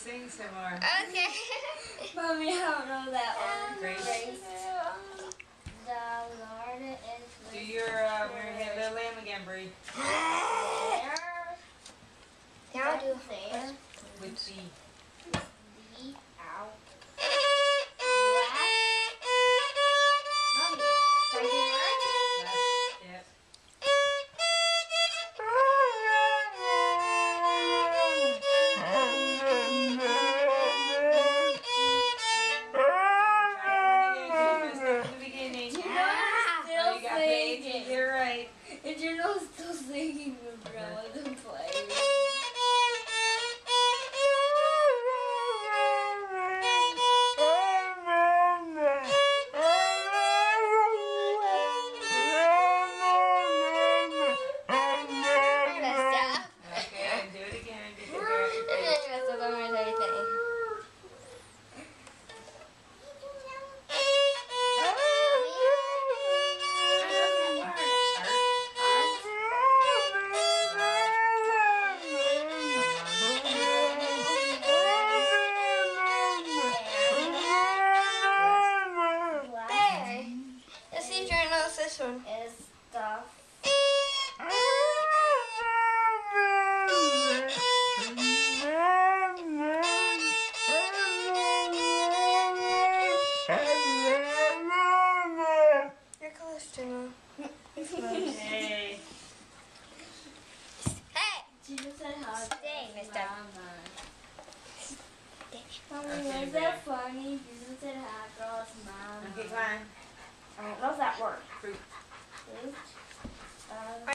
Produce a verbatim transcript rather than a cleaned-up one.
sing some more. Okay. Mommy, I don't know that one. Grace. Grace. The Lord is Do your uh, Mary Little Lamb again, Bree. there. Now I'll do There. With C. The out. Mommy, can I do that? Yep. You're right. And you're not still singing with Grandma the play. Okay, do it again. Get the This one is stuff. You're close to me. Hey. Hey! Jesus said how Stay, mister. Mommy, Okay, was that funny? Jesus said hot girl's mom. Okay, fine. I don't know if that worked. Fruit. Fruit. Uh,